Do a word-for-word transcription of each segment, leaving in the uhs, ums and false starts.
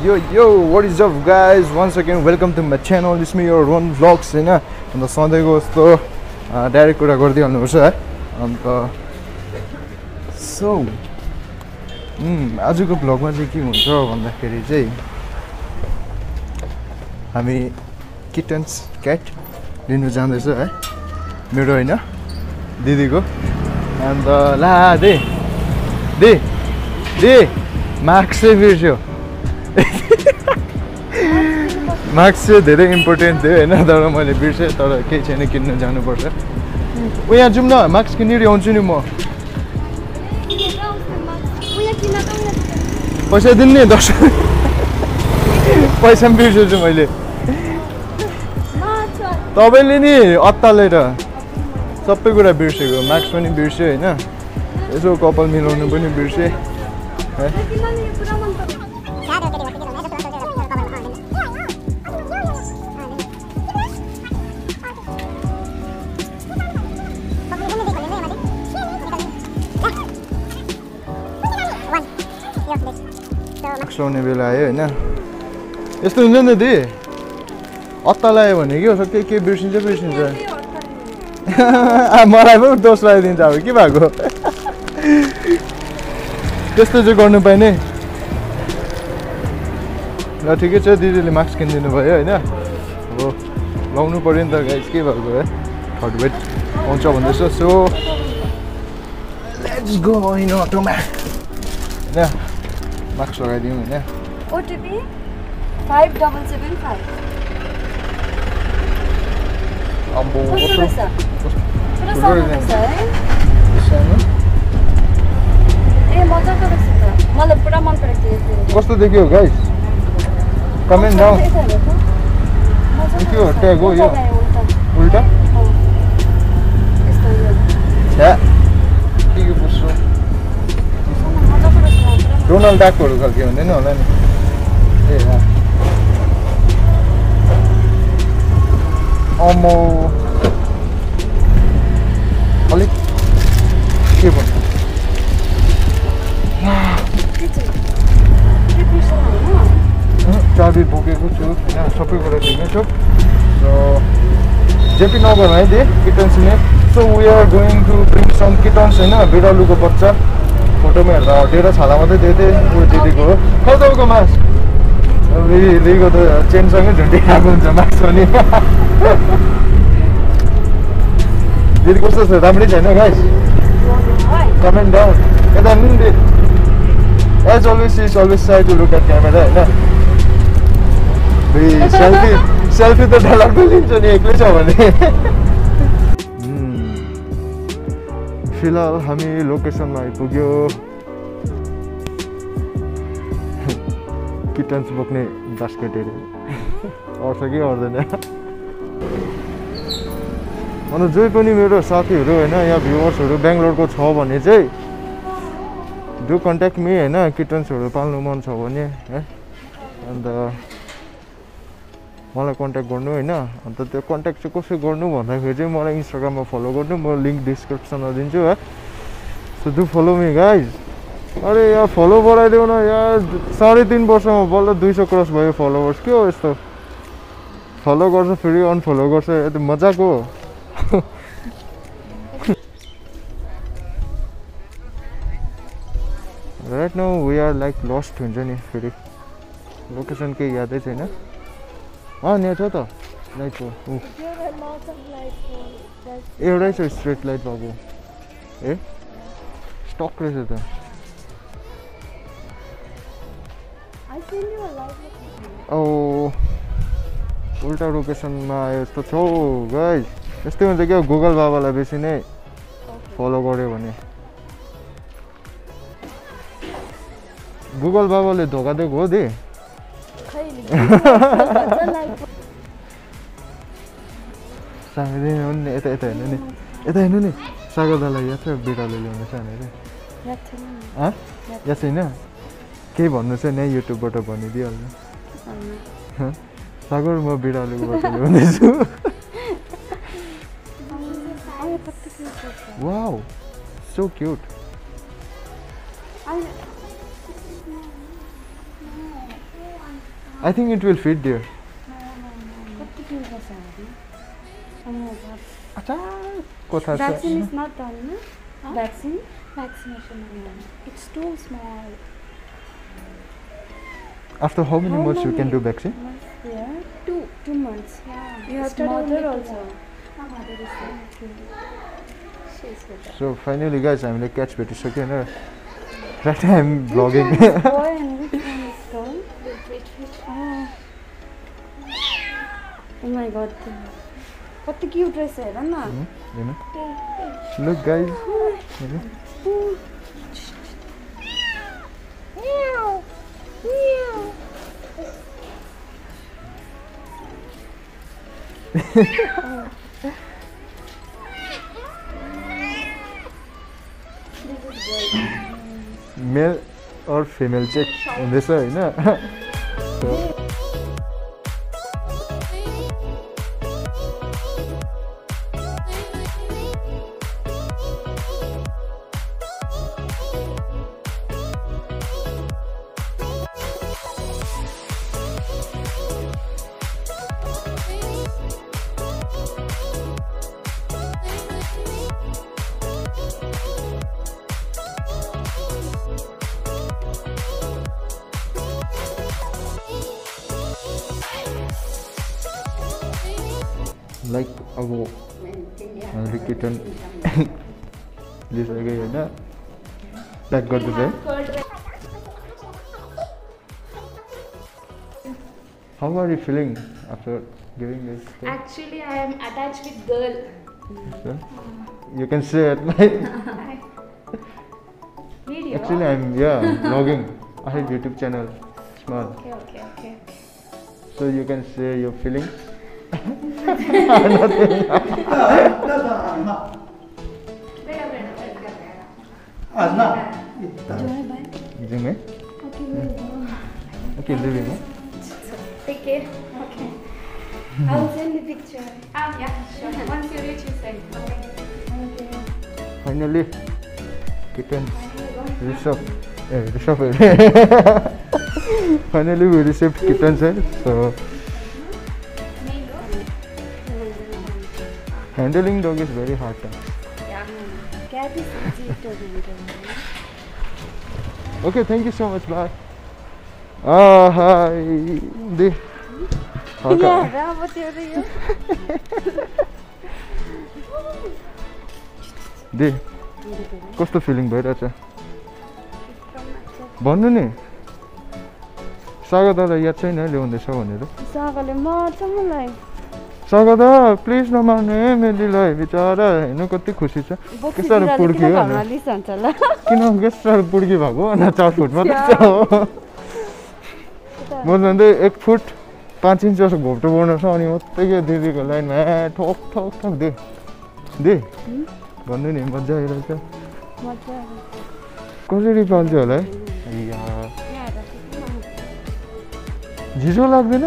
Yo yo, what is up guys? Once again welcome to my channel. This is me your one vlogs हैन अन्त सधैँको जस्तो direct कुरा गर्दै हाल्नुपर्छ है अन्त सो हम आजको भ्लगमा चाहिँ के हुन्छ भन्दाखेरि चाहिँ हामी किटन्स क्याट लिनु जाँदैछ है मेरो हैन दिदीको अन्त ला दे दे दे मार्क्स चाहिँ बिर्स्यो मार्क्स चाहिँ धेरै इम्पोर्टेन्ट थियो हैन तर मैले बिर्सेँ तर केही छैन किन्न जानुपर्छ उ यहाँ जाउँ न मार्क्स किनेर आउँछु नि म पैसा दिनु नि दस पैसा पनि बिर्सेछु मैले तपाईँले नि अत्तालेर सबै कुरा बिर्सेको मार्क्स पनि बिर्स्यो हैन यसो कपाल मिलाउनु पनि बिर्सेँ लाउने बेला आयो हैन यस्तो हुन्छ नि दि अत्ता लाग्यो भने के हो के के बिर्सिन्छ बिर्सिन्छ मलाई पो दोष लगाइदिन्छ अब के भएको त्यस्तो चाहिँ गर्नु पाइने ल ठिकै छ दिदीले मास्क किनिदिनु भयो हैन अब लाउनु पर्यो नि त गाइस के भएको है थर्ड वेट आउँछ भन्दैछ सो लेट्स गो इन अटोमा हैन मार्क्स लगाइदिउँ हैन OTP five seven seven five अम्बो कस्तो छ पुरा साउन्ड है सानो ए मजाको रहेछ त मलाई पुरा मन परेको थियो कस्तो देख्यो गाइस कमेन्ट डाउन के हो ट्याग हो यो उल्टा यस्तो यो छ्या के के पुस्छ डोनाल्ड डकहरु खालके भन्दैन होला नि ए हा अमो अलिक के भन्नु चाबी बोकेको छु हैन सबै कुरा ठिकै छ र जेपी नगर है दे किटन्स ने so we are going to bring some kittens हैन बिरालुको बच्चा फोटोमा हेर्दा हटेर छाला मात्रै दिएको थिएँ ऊ दिदीको हो खै तपाईँको मास दिदीको त चेनसँगै झुन्डी खाएको हुन्छ मास पनि दिदी कस्तो छ राम्रै छैन गाइस कमेन्ट डाउन यता नि they as always is always try to look at camera हैन सेल्फी सेल्फी त डलाग्दो लिन्छ नि एक्लै छ भने फिलहाल हामी लोकेसनमा आइपुग्यो किटन्स बोक्ने बास्केटहरू अर्छ कि अर्दैन अन्त जो पनि मेरो साथीहरू होइन यहाँ भ्युवर्सहरू बेङ्गलोरको छ भने चाहिँ डु कन्ट्याक्ट मी होइन किटन्सहरू पाल्नु मन छ भने है अन्त मलाई कन्ट्याक्ट गर्नु होइन अन्त त्यो कन्ट्याक्ट चाहिँ कसरी गर्नु भन्दाखेरि चाहिँ मलाई इन्स्टाग्राममा फलो गर्नु म लिङ्क डिस्क्रिप्सनमा दिन्छु है so do follow me guys अरे यार फलो बढाइदेऊ न यार साढे तिन वर्षमा बल्ल दुई सौ क्रस भयो फलोवर्स के हो यस्तो फलो गर्छ फेरि अनफलो गर्छ यति मजाको हो right now we are like lost हुन्छ नि फेरि लोकेसन केही यादै छैन अँ यहाँ छ त लाइट हो एउटै छ स्ट्रेट लाइट भएको ए स्टक रहेछ त ओ उल्टा लोकेसनमा आयो यस्तो छौ गाइस यस्तै हुन्छ क्या गुगल बाबालाई बेसी नै फलो गर्यो भने गुगल बाबाले धोका दिएको हो दे सागरले नि यता यता हेर्नु नि यता हेर्नु नि सागर दालाई याद छ बिरालो ल्याउने सानो याद छैन केही भन्नु छैन युट्युबबाट भनिदिइहाल्नु सागर म बिरालोबाट ल्याउँदैछु wow so cute I think it will fit there. कति क्युट रहेछ Hari Oh my god. Acha, kotha cha. Vaccine is not done, no? Vaccine? Vaccination. It's too small. After how many How months you can many do vaccine? months there? Two. Two months. Yeah. You have Study mother only also. Ah, mother is there. She's with us. So finally guys, I'm like catch भेटिसक्यो हैन. Right now I'm vlogging. Which one is boy and which one is girl? Wait, wait, wait. Oh. Oh my god. कति cute रहेछ हेर न. You know? Look guys. You know? Meow. Meow. Male or female check हुँदैछ हैन. So like अब हामीले kitten लिइसक्यो हैन. Pack गर्दैछ. How are you feeling after giving this? Actually, I am attached with girl. So, you can say it like Video. actually I'm yeah vlogging. I have YouTube channel small. Okay, okay, okay. So you can say your feelings. Zoom in. Okay, zoom in. Take care. Okay. I'll send the picture. Ah, yeah, sure. Once you reach, you send. Okay. Finally, kitten received. Eh, received. Finally, we received kittens. Eh? So handling dog is very hard. Yeah. Cat is easy to handle. Okay, thank you so much. Bye. Ah, hi. The. Yeah, अब त्यो यो. They कस्तो feeling भइरहेछ भन्नु नि. सागरदालाई याद छैन ल्याउँदैछ भनेर. सागरले मर्छ मलाई. सागरदा प्लिज नमार्ने मेलीलाई बिचारा हेर्नु कति खुसी छ. के साह्रो पुड्की हो घरमा लिस हुन्छ ल. किन के साह्रो पुड्की भएको अनि चार फुट मात्रै छ हो. म झन्डै एक फुट पाँच इंच जस्तो घोप्टो बनाउँछ छ अनि मात्रै के दिदीको लाइनमा ठोक ठोक ठोक दे दे भन्नु नि मजा आइरहेछ. मजा कसरी पाल्छ होला है. झिझो लाग्दैन.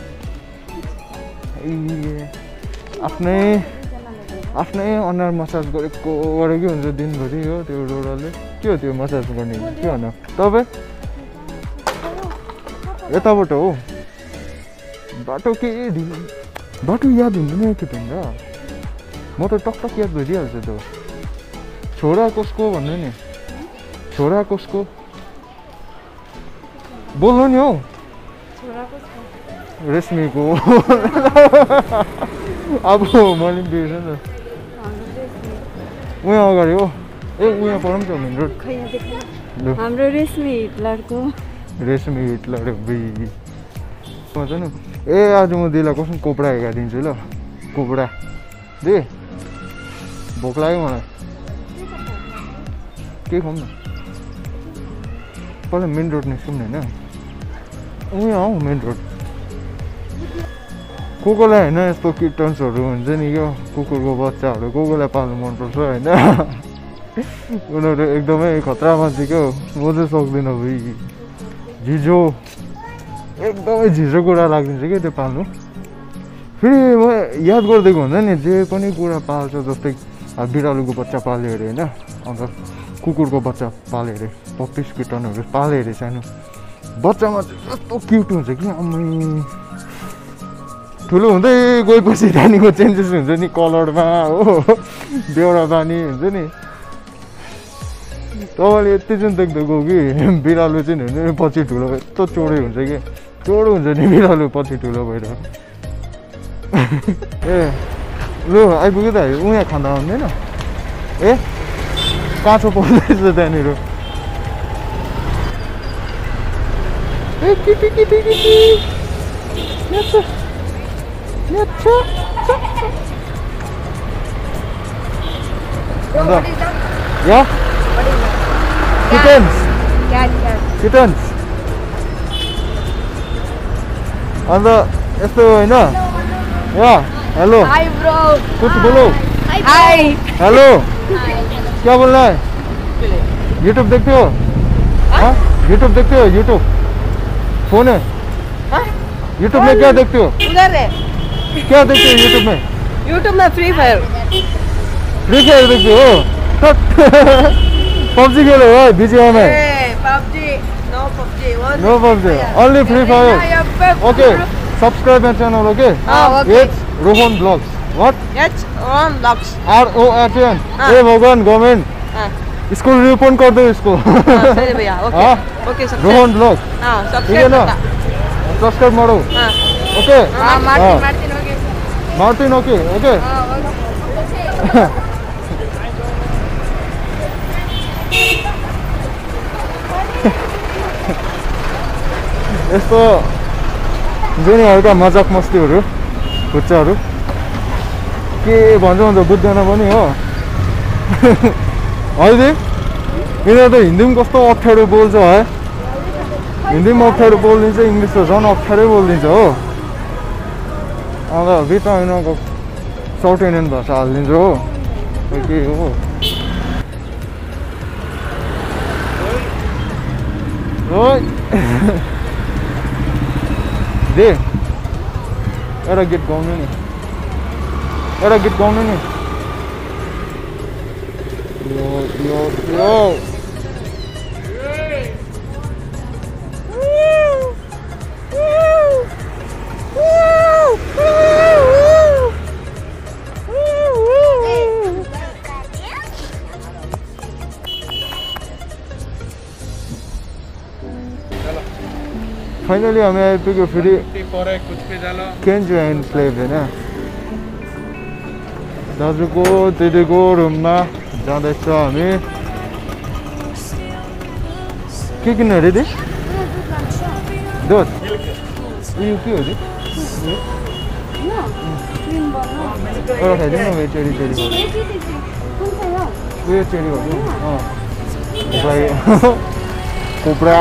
आफ्नै आफ्नै अनुहार मसाज गरेको गरेकै हुन्छ दिनभरि हो त्यो रोडरले. के हो त्यो मसाज गर्ने के भन तपाईँ यताबाट हो. बाटो के बाटो याद हुँदैन के भन्दा म त टकटक याद भइदिइहाल्छ त. छोरा कसको भन्नु नि. छोरा कसको बोल्नु नि हौ. रेशमीको. अब मैले बिर्सेँ नि उहाँ अगाडि हो. ए उहाँ पर पनि छ मेन रोड. हाम्रो रेशमी हिटलरको. रेशमी हिटलर मजा न. ए आज म दिदीलाई कसम कोपडा हेरिदिन्छु ल. कोपडा दे भोक लाग्यो मलाई. के खाउँ न पहिला मेन रोड निस्कौँ न होइन. उहाँ हौ मेन रोड. को कोलाई होइन यस्तो किटन्सहरू हुन्छ नि क्या कुकुरको बच्चाहरू को कोलाई पाल्नु मनपर्छ होइन. उनीहरू एकदमै खतरा मान्छे क्या. म चाहिँ सक्दिनँ भाइ. झिझो एकदमै झिझो कुरा लाग्दिन्छ कि त्यो पाल्नु. फेरि म याद गरिदिएको हुन्छ नि जे पनि कुरा पाल्छ जस्तै बिरालोको बच्चा पाल्यो अरे होइन. अन्त कुकुरको बच्चा पाल्यो अरे. पप्पिस किटनहरू पाल्यो अरे सानो. बच्चामा चाहिँ कस्तो क्युट हुन्छ कि आम्मै ठुलो हुँदै गएपछि त्यहाँदेखिको चेन्जेस हुन्छ नि कलरमा हो बेहोरा बानी हुन्छ नि तपाईँले यति चाहिँ देख्दै गयो कि बिरालो चाहिँ हुन्छ नि पछि ठुलो यस्तो चोडै हुन्छ कि चोडो हुन्छ नि बिरालो पछि ठुलो भएर ए लु आइपुग्यो त उहाँ खाँदा हुँदैन ए काँचो पर्दैछ त्यहाँनिर ए किटी किटी किटी या kittens Cat, cat. kittens अन्त यस्तो होइन या हेलो Hi, bro. कुछ बोलो Hi. हेलो क्या बोल रहा है यूट्यूब देखते हो हाँ यूट्यूब देखते हो यूट्यूब फोन है यूट्यूब में क्या देखते हो उधर है क्या देखते हो यूट्यूब में यूट्यूब में फ्री फायर फ्री फायर देखते हो पबजी खेलो है बीजीएम में PUBG no PUBG no PUBG only Free Fire okay subscribe my channel okay it's Rohan vlogs what yes on locks R O H N A भगवान government इसको report कर दो इसको सही भैया ओके हाँ? ओके रोहन ब्लॉग हां ठीक है ना सब्सक्राइब मारो हां okay Ah, Martin, Martin, okay. Martin okay okay Ah, okay. यस्तो जुन हल्का मजाक मस्तीहरू खुच्चाहरू के भन्छ भन्छ बुझ्दैन पनि हो अहिले यिनीहरू त हिन्दी पनि कस्तो अप्ठ्यारो बोल्छ है हिन्दी पनि अप्ठ्यारो बोलिदिन्छ इङ्ग्लिस त झन् अप्ठ्यारै बोलिदिन्छ हो अन्त बिचमा यिनीहरूको साउथ इन्डियन भाषा हालिदिन्छ हो के हो ओइ दे एउटा गीत गाउनु नि एउटा गीत गाउनु नि यो यो यो फाइनली हामी आइपुग्यो फेरि केन्जो एन्क्लेभ होइन दाजुको दिदीको रुममा जाँदैछ हामी के किन्नु अरे दिदी दुध यो के हो दि एउटा खाइदिउँ न उयो चेरी चेरी उयो चेरी भयो अँ कोब्रा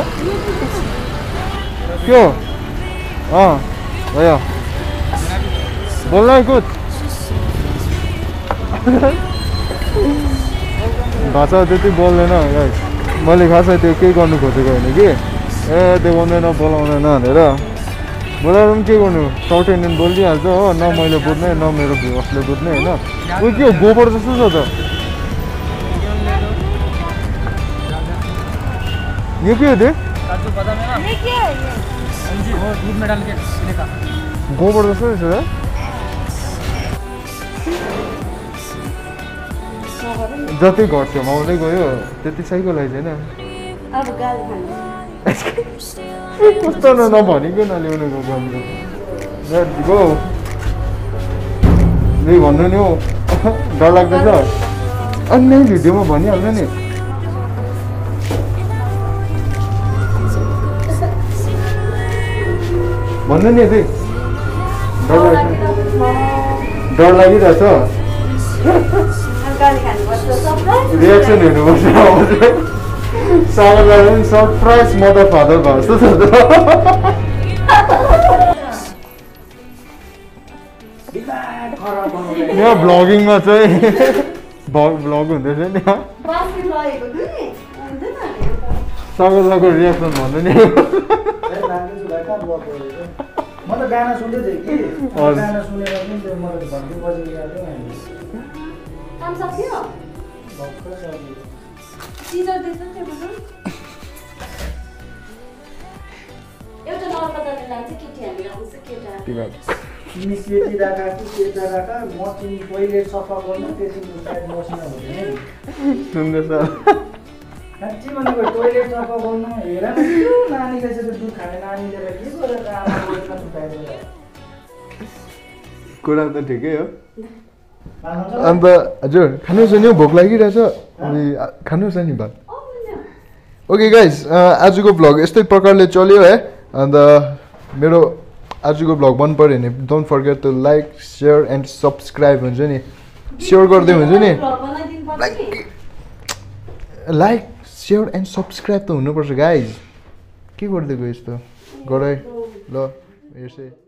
क्यों हाँ भैया बोलना है कुछ भाषा त्यति बोल्दैन गाइस मैले खासै त्यो केही गर्नु खोजेको होइन कि ए त्यो बोल्दैन बोलाउँदैन भनेर बोलाएर पनि के गर्नु साउथ इन्डियन बोलिदिइहाल्छ हो न मैले बुझ्ने न मेरो भ्युवर्सले बुझ्ने होइन उयो के हो गोबर जस्तो छ त यो के हो त्यो दूध में डाल के पीने का गोबर जस्तो रहेछ त जति घर छेउमा आउँदै गयो त्यति साइकल आइज होइन अब गाली खानु कस्तो न नभनिकन ल्याउनु गएको हाम्रो लेट्स गो यही भन्नु नि हौ डर लाग्दैछ अन्य भिडियोमा भनिहाल्नु नि भन्नु नि यति डर लाग्छ डर लागिरहेछ रियाक्सन हेर्नुपर्छ सागरलाई पनि सरप्राइज मदर फादर भयो जस्तो छ यहाँ भ्लगिङमा चाहिँ भ्लग हुँदैछ नि सागरलाको रियाक्सन भन्नु नि म त गाना सुन्दै थिएँ कि गाना सुनेर पनि त्यो मलाई घन्टी बजिरहेको काम सक्यो सिजर दिन्छ नि मजाले लाग्छ केटी हामी आउँछ केटा तिमी तिमी केटी राखा कि केटा राखा म तिमी पहिले सफा गर्नु त्यसपछि सायद बस्न हुँदैन सुन्दैछ साँच्ची भनेको टोइलेट सफा गर्नु हेर न त्यो नानीले चाहिँ दुध खाने नानीले के गरेर आमा बाउले छुटाइदियो कुरा त ठिकै हो खानुहुन्छ अन्त हजुर खानुहोस् नि भोक लागिरहेछ अनि खानुहोस् नि भात ओके गाइज आजको भ्लग यस्तै प्रकारले चल्यो है अन्त मेरो आजको भ्लग मन पऱ्यो भने don't forget to like share and subscribe हुन्छ नि सेयर गर्दै हुन्छ नि like like share and subscribe त हुनुपर्छ गाइज के गरिदिएको यस्तो गर है ल हेर्छु